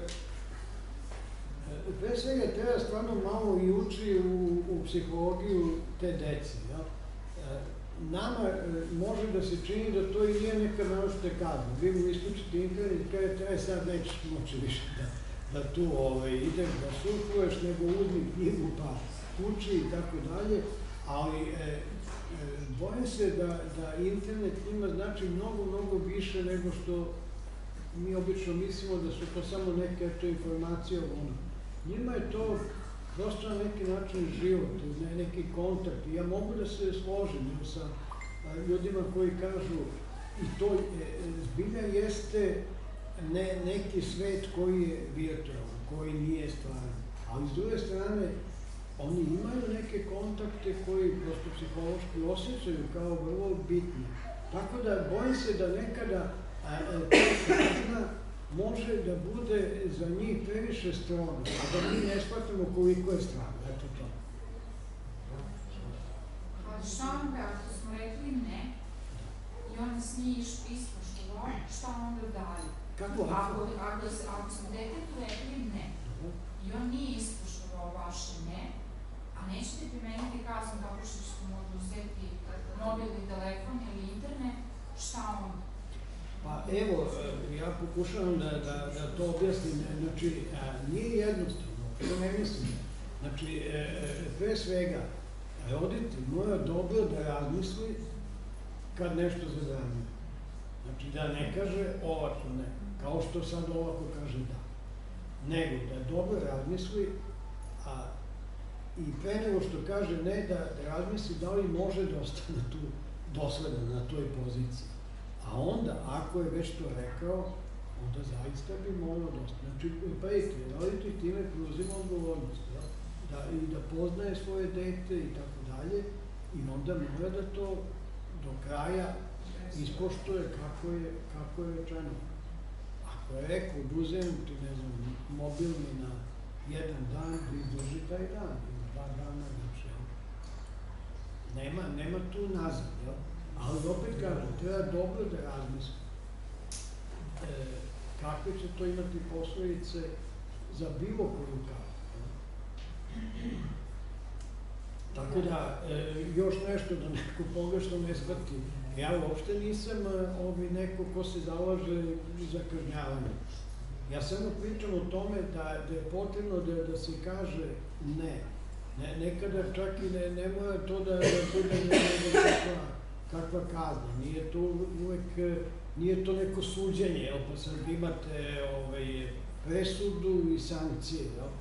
Speaker 5: pre svega treba stvarno malo i uči u psihologiju te dece. Nama može da se čini da to i nije neka naročita kazna. Vi mu isključite internet i kažete, sad nećeš moći više da tu ideš da surfuješ, nego uzmi knjigu pa uči i tako dalje, ali bojim se da internet ima znači mnogo više nego što mi obično mislimo da su to samo neke informacije o ono. Njima je to prosto na neki način život, neki kontakt. Ja mogu da se složim sa ljudima koji kažu i to zbilja jeste neki svet koji je virtualan, koji nije stvaran. Ali s druge strane, oni imaju neke kontakte koji prosto psihološki osjećaju kao vrlo bitni. Tako da bojim se da nekada ta kazna može da bude za njih previše strona, a da mi ne shvatimo koliko je strana. Eto to.
Speaker 9: A šta onda, ako smo rekli ne, i on nas nije ispoštovao, šta onda dalje?
Speaker 5: Kako?
Speaker 9: Ako smo detetu rekli ne, i on nije ispoštovao vaše ne, a nećete primeniti kaznu tako što ćete mu oduzeti mobilni telefon ili internet, šta onda?
Speaker 5: Pa evo, ja pokušavam da to objasnim. Znači, nije jednostavno, to ne mislim. Znači, pre svega, roditelj mora dobro da razmisli kad nešto zabranjuje. Znači, da ne kaže ovako ne, kao što sad ovako kaže da. Nego da dobro razmisli i pre nego što kaže ne, da razmisli da li može da ostane tu dosledan na toj poziciji. A onda, ako je već to rekao, onda zaista bi morao da ostane. Znači, pazite, roditelj time preuzima odgovornost, i da poznaje svoje dete i tako dalje, i onda mora da to do kraja ispoštuje kako je rečeno. Ako je rekao, oduzem ti, ne znam, mobilni na jedan dan da izdrži taj dan, ili 2 dana, znači, nema tu nazad, jel? Ali opet kažem, treba dobro da razmislim kakve će to imati posledice za bilo koju kavu. Tako da, još nešto da neko pogrešno ne shvati. Ja uopšte nisam neko ko se zalaže za kažnjavanje. Ja samo pričam o tome da je potrebno da se kaže ne. Nekada čak i ne mora to da bude kakva kazna. Nije to neko suđenje, pa sad imate presudu i sankcije.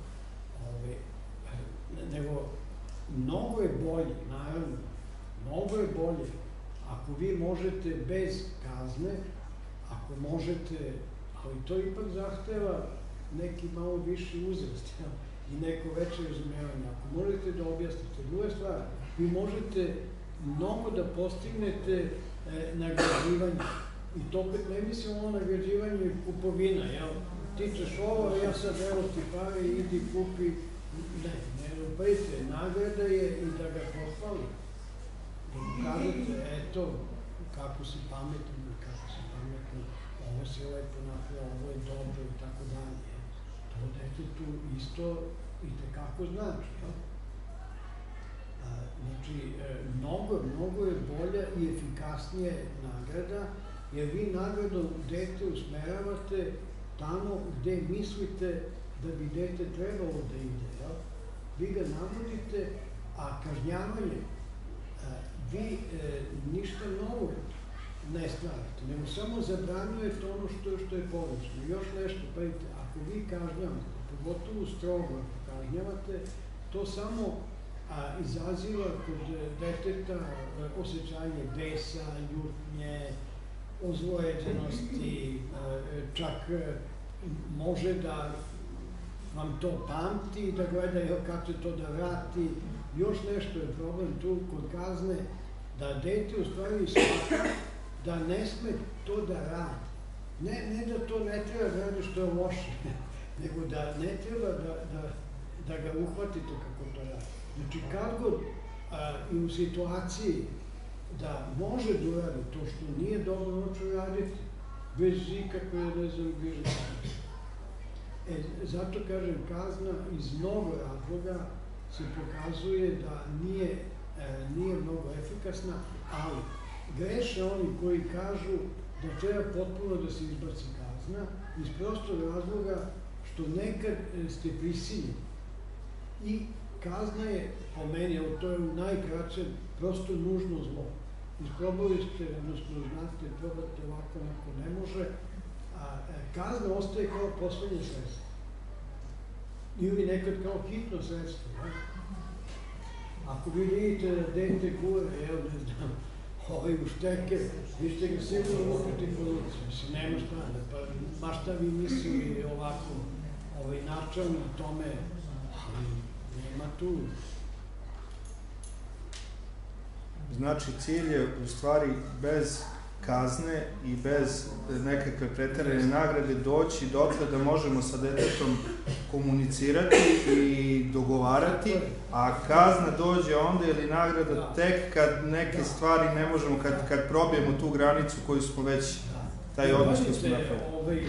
Speaker 5: Nego, mnogo je bolje, naravno, mnogo je bolje ako vi možete bez kazne, ako možete, ali to ipak zahteva neki malo viši uzrast i neko veće razumevanje. Ako možete da objasnite, druga stvar, vi možete mnogo da postignete nagrađivanje. I to opet ne mislim ono nagrađivanje kupovina, jel? Ti ćeš ovo, ja sad evo ti pare, idi kupi. Ne, pazite, nagrada je i da ga pohvali. Da mu kažete, eto, kako si pametan, ovo si lepo napravio, ovo je dobro i tako dalje. To detetu isto i tekako znači, jel? Znači, mnogo je bolja i efikasnije nagrada, jer vi nagradom dete usmeravate tamo gde mislite da bi dete trebalo da ide, jel? Vi ga navodite, a kažnjavanje, vi ništa novo ne stvarate, nego samo zabranjujete ono što je pogrešno. Još nešto, pazite, ako vi kažnjavate, pogotovo strogo ako kažnjavate, to samo izaziva kod deteta osjećanje besa, ljutnje, ozlojeđenosti, čak može da vam to pamti, da gleda kako će to da vrati. Još nešto je problem tu kod kazne, da dete u stvari shvata da ne sme to da radi. Ne da to ne treba da radi što je loše, nego da ne treba da ga uhvatite kako to radi. Znači, kad god i u situaciji da može da uradi to što nije dobro, on će raditi bez ikakve, ne znam, zato kažem, kazna iz mnogo razloga se pokazuje da nije mnogo efikasna, ali greše oni koji kažu da treba potpuno da se izbaci kazna iz prostog razloga što nekad ste prisiljeni. I kazna je, po meni, to je u najkraćem, prosto nužno zlo. Isprobali ste, odnosno znate, probate ovako, neko ne može, a kazna ostaje kao poslednje sredstvo. Ili nekad kao hitno sredstvo. Ako vi vidite da dete gure, evo ne znam, u šteke, vi ćete ga sigurno upiti policiju. Mislim, nema šta, pa ma šta vi mislili ovako, načelno o tome, nema tu.
Speaker 6: Znači, cilj je u stvari bez kazne i bez nekakve preterane nagrade doći dotle da možemo sa detetom komunicirati i dogovarati, a kazna dođe onda ili nagrada tek kad neke stvari ne možemo, kad probijemo tu granicu koju smo već, taj odnos koji smo napravili.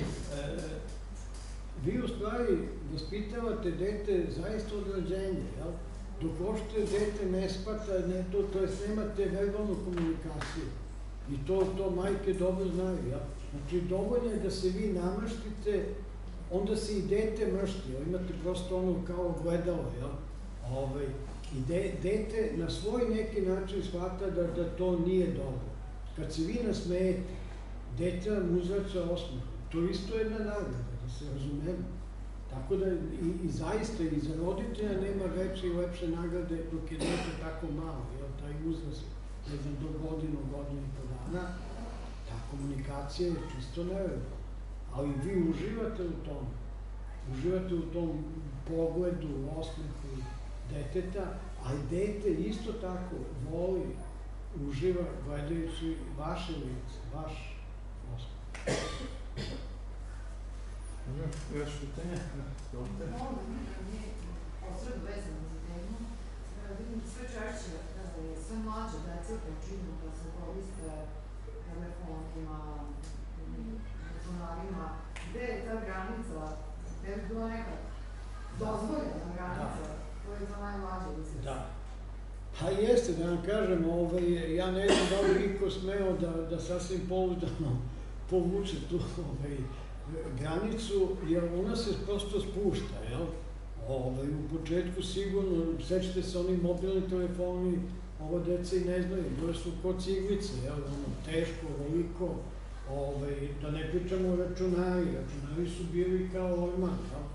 Speaker 5: Vi u stvari vaspitavate dete zaista od rođenja, jel? Dok ošte dete ne shvata, to jest nemate verbalnu komunikaciju. I to majke dobro znaju, jel? Znači, dovoljno je da se vi namrštite, onda se i dete mršti, imate prosto ono kao gledalo, jel? I dete na svoj neki način shvata da to nije dobro. Kad se vi nasmejete, dete vam uzvraća osmeh. To isto je jedna nagrada, da se razumemo. Tako da i zaista i za roditelja nema veće i lepše nagrade dok je dete tako malo, jel? Taj uzrast, ne znam, do godinu i po dana, ta komunikacija je čisto neverovatna. Ali vi uživate u tom. Uživate u tom pogledu, osmehu deteta, ali dete isto tako voli, uživa gledajući vaše lice, vaš osmeh.
Speaker 6: Još pitanje?
Speaker 10: Mogu mi osredu vezano za temu. Vidim sve češće, sve mlađe deca počinju da se koriste telefonima, računarima. Gde je ta granica? Gde je bila neka dozvoljena granica? To je za najmlađe, mislim.
Speaker 5: Da. Pa jeste, da vam kažem, ja ne znam da li iko smeo da sasvim pouzdano povuče tu granicu, jer ona se prosto spušta, jel? U početku sigurno, sećate se oni mobilni telefoni, ovo deca i ne znaju, bile su kod ciglice, jel? Teško, veliko, da ne pričamo o računari su bili kao orman, jel?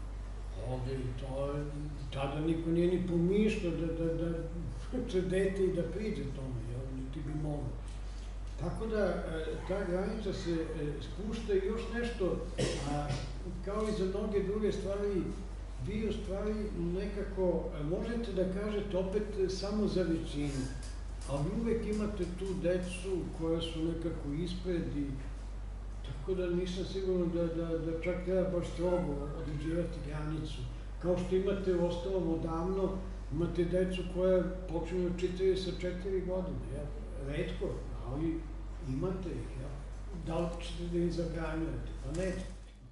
Speaker 5: Tada niko nije ni pomišljao da će dete i da priđe tome, jel? Niti bi moglo. Tako da ta granica se spušta i još nešto, kao i za mnoge druge stvari, vi u stvari nekako možete da kažete opet samo za većinu, ali uvek imate tu decu koja su nekako ispred i tako da nisam siguran da čak treba baš strogo određivati granicu. Kao što imate u ostalom odavno, imate decu koja počinju da čitaju sa 4 godine, jel? Retko, ali imate ih, jel? Da li ćete da ih zabranjujete? Pa nećete.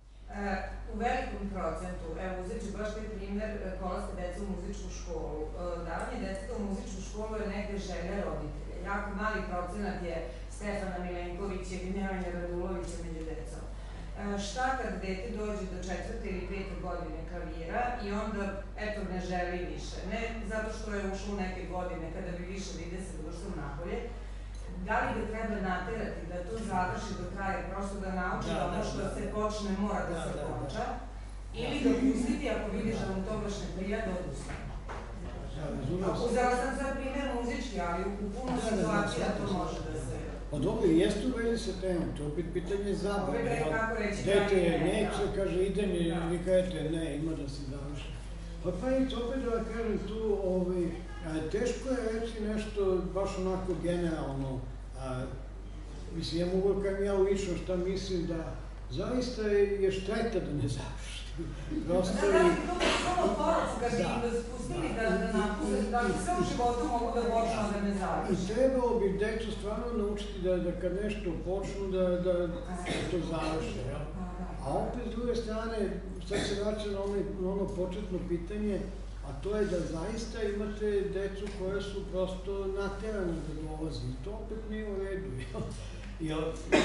Speaker 10: U velikom procentu, evo uzet ću baš taj primer polaska deca u muzičku školu. Davanje deteta u muzičku školu je negde želja roditelja. Jako mali procenat je Stefana Milenkovića i Nemanja Radulovića među decom. Šta kad dete dođe do 4. ili 5. godine klavira i onda, eto, ne želi više. Ne zato što je ušao u neke godine kada bi više da ide sa društvom napolje. Da li ga treba naterati da to završi do kraja, prosto da nauči da ono što se počne mora da se konča, ili da pustiti ako vidiš da mu to baš ne prija da odustane. Uzela sam sad primjer muzički, ali u puno situacija to može da se...
Speaker 5: Pa dobro, jeste u vezi sa temom, to je opet pitanje zabave. Dete neće, kaže idem i vi kažete ne, ima da se završi. Pa opet da kažem tu, teško je reći nešto baš onako generalno. Mislim, ja mogu kad ja ulično šta mislim da zaista je šteta da ne završi.
Speaker 10: Prosto i... Da, to porac, kad bi im da spustili da napuste, da sve u životu mogu da počnu da ne završi.
Speaker 5: I trebalo bi decu stvarno naučiti da kad nešto počnu da to završe, jel? A opet s druge strane, sad se vraća na ono početno pitanje, a to je da zaista imate decu koje su prosto naterane da dolazi. I to opet nije u redu. Jer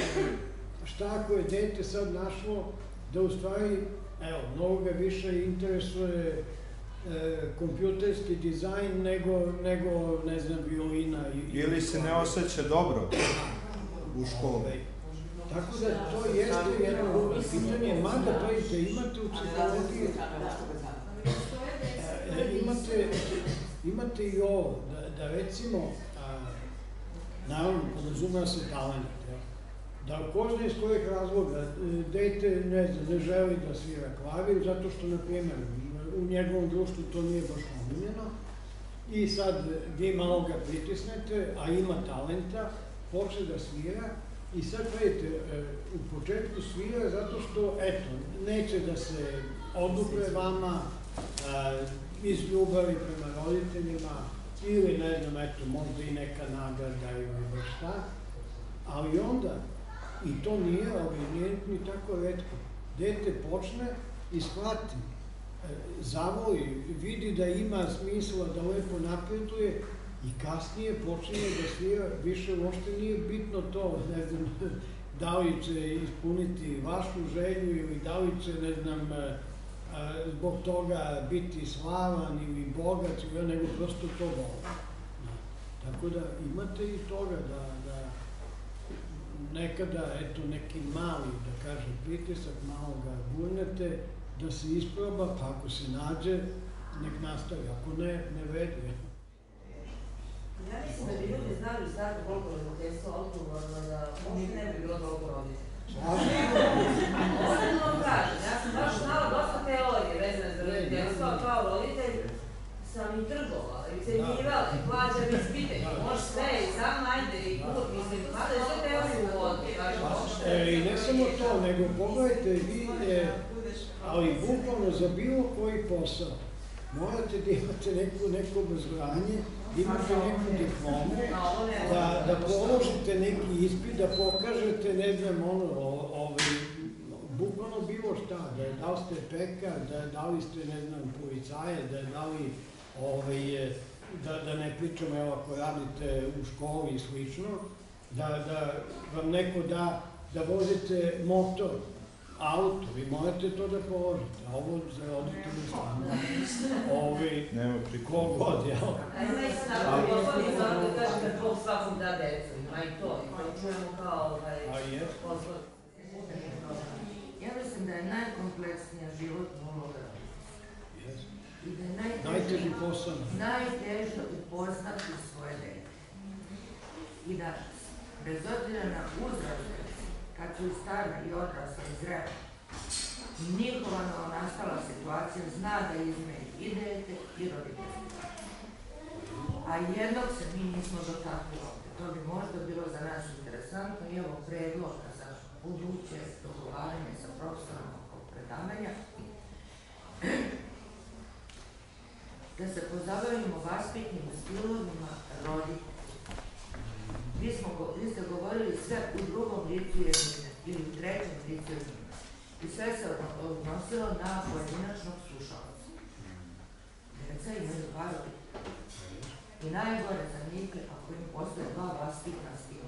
Speaker 5: šta ako je dete sad našlo da u stvari, evo, mnogo ga više interesuje kompjuterski dizajn nego, ne znam, violina.
Speaker 6: Ili se ne osjeća dobro u školi.
Speaker 5: Tako da to jeste jedno pitanje, mada to imate u psihologiji. Imate i ovo, da recimo, naravno, podrazumeva se talent, da ko zna iz kojeg razloga dete ne želi da svira klavir, zato što, na primjer, u njegovom društvu to nije baš omiljeno i sad vi malo ga pritisnete, a ima talenta, počne da svira i sad gledajte, u početku svira zato što, eto, neće da se odupre vama, iz ljubavi prema roditeljima ili, ne znam, eto, možda i neka nagrada ili šta, ali onda, i to nije ni tako retko, dete počne i shvati, zavoli, vidi da ima smisla, da lepo napreduje i kasnije počinje da svira, više uopšte nije bitno to, ne znam, da li će ispuniti vašu želju ili da li će, ne znam, zbog toga biti slavan ili bogat, nego prosto to voli. Tako da imate i toga da nekada, eto, neki mali, da kažem, pritisak, malo ga gurnete, da se isproba, pa ako se nađe, nek nastavi, ako ne, ne vredi.
Speaker 8: Ja mislim da bi ljudi znali u startu koliko roditeljstvo odgovorno da uopšte ne bi bilo toliko roditelja. Osnovno vam kažem, ja sam baš znala dosta teorije vezane za roditeljstvo, a kao roditelj sam i trgovala, i cenjivala, i plaćam ispite, može sve, i sam najde, i kut, mislim, mada je sve teorije u vodi, kažem uopšte.
Speaker 5: I ne samo to, nego pogledajte, vi Ali bukvalno za bilo koji posao morate da imate neko obrazovanje, da imate neku diplomu, da položite neki ispit, da pokažete, ne znam, bukvalno bilo šta, da li ste pekar, da li ste, ne znam, policajac, da li, da ne pričamo, evo, ako radite u školi i slično, da vam neko da vozite motor, auto, vi morate to da položite, a ovo za roditelju stvarno,
Speaker 6: nema prikona.
Speaker 5: kogod, jel?
Speaker 8: Ima i stavno poslovni zakon da kaže kad Bog svakom da decu, ima i to čujemo kao poslovni.
Speaker 11: Ja mislim da je najkompleksnija životna uloga i da je
Speaker 5: najteži posao.
Speaker 11: Najteže upoznati svoje dete. I da, bez obzira na uzraste, kad su stara i odrasla i zrela, njihova novonastala situacija zna da izmeri i dete i roditelje. A jednog se mi nismo dotakli ovde. To bi možda bilo za nas interesantno i evo predloga za buduće dogovaranje sa profesorom oko predavanja. Da se pozabavimo vaspitnim stilovima roditelja. Vi ste govorili sve u drugom licu jednine ili u trećem licu jednine. I sve se odnosilo na pojedinačnog slušalca. Deca imaju dva roditelja. I najgore za njih je ako im postoje dva vaspitna stila.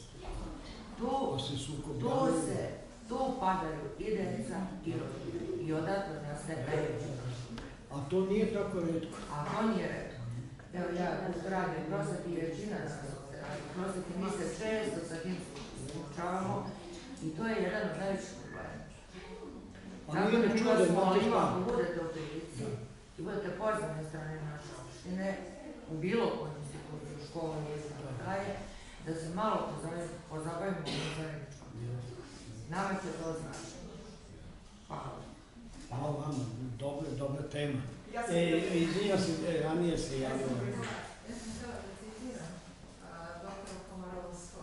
Speaker 11: Tu padaju i deca i roditelji. I odatle nastaje najveći problem.
Speaker 5: A to nije tako retko.
Speaker 11: A to nije retko. Evo ja radim prosveti i većina nas prosveti, mi se često sa tim suočavamo i to je jedan od najvećih problema. Tako da vas molimo, ako budete u prilici i budete pozvani od strane naše opštine, u bilo kojem institutu, u školu, tako dalje, da se malo pozabavimo o zajedničkom djelu. Nama će to značiti. Hvala.
Speaker 5: Hvala vama, dobra tema. Izvinjam se, ranije se javio.
Speaker 12: Ja sam htjela da citiram doktora Komarovsko,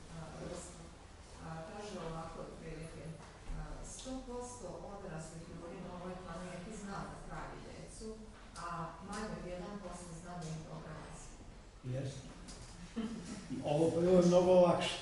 Speaker 12: kaže ovako otprilike, 100% odraslih ljudi na ovoj planeti zna da pravi decu, a manje od 1% zna da im to gazi.
Speaker 5: Jeste. Ovo prvo je mnogo lakše.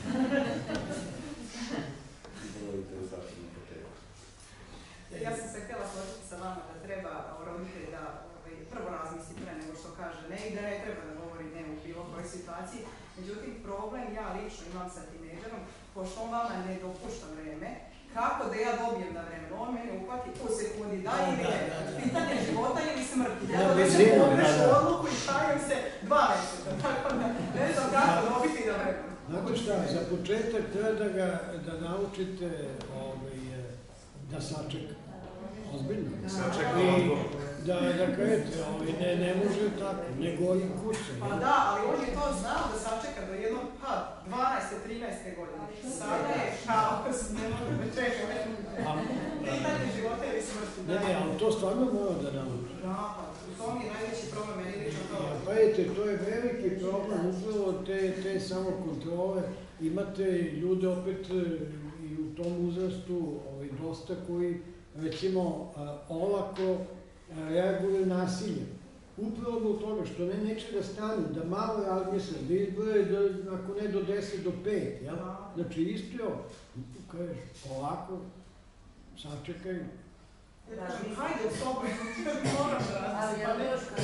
Speaker 13: Ja sam se htjela složiti sa vama da treba roditelj da prvo razmisli pre nego što kaže ne i da ne treba da govori ne u bilo kojoj situaciji. Međutim, problem ja lično imam sa tinejdžerom, pošto on vama ne dopušta vreme, kako da ja dobijem na vreme? On mene uhvati u sekundi, da ili ne, pitanje života ili smrti. Ja donesem pogrešku odluku i stavim se 2 mjeseca, tako da ne znam kako dobiti na vreme.
Speaker 5: Znate šta, za početak treba da naučite da sačeka. Ozbiljno. Da kažete, ne može tako, nego i kurse.
Speaker 13: Pa da, ali on je to znao da sačeka do jednog, 12. 13. godine. Sada je haos, ne može da čeka. Pitanje života ili smrti.
Speaker 5: Ne, ali to stvarno mora da nauči.
Speaker 13: Da, pa to mi je najveći problem, meni lično to.
Speaker 5: Pa vidite, to je veliki problem, upravo te samokontrole. Imate ljude opet i u tom uzrastu, dosta koji recimo olako reaguju nasiljem. Upravo do toga što neće da stanu, da malo razmisle, da izbore, ako ne do 10, do 5, jel? Znači istio, kažeš, polako, sačekaj.
Speaker 13: Hajde od sobe, moram da razmislim.
Speaker 11: Ali ja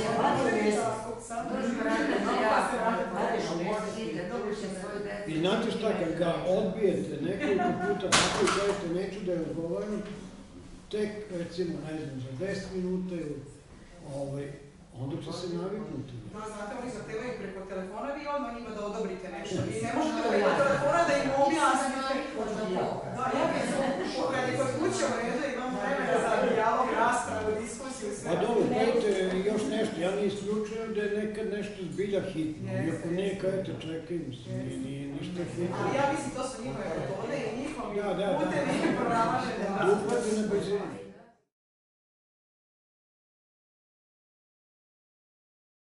Speaker 5: I znate šta, kad ga odbijete nekoliko puta tako i kažete neću da je odgovorim, tek recimo, ne znam, za 10 minuta onda će se naviknuti.
Speaker 13: Da, znate, oni zahtevaju preko telefona, vi odmah njima da odobrite nešto. Vi ne možete preko telefona da im objasnite. Da, ja bih se ušao, kad je kod kuće u redu, imam vremena za dijalog, raspravu, diskusiju, sve.
Speaker 5: Pa dobro, gledajte još nešto, ja ne isključujem da je nekad nešto zbilja hitno. Iako nije kažete čekaj, nije ništa hitno.
Speaker 13: Ali ja mislim, to su njihove metode i njihovi putevi pronalaženje.
Speaker 5: Uhvati na brzini.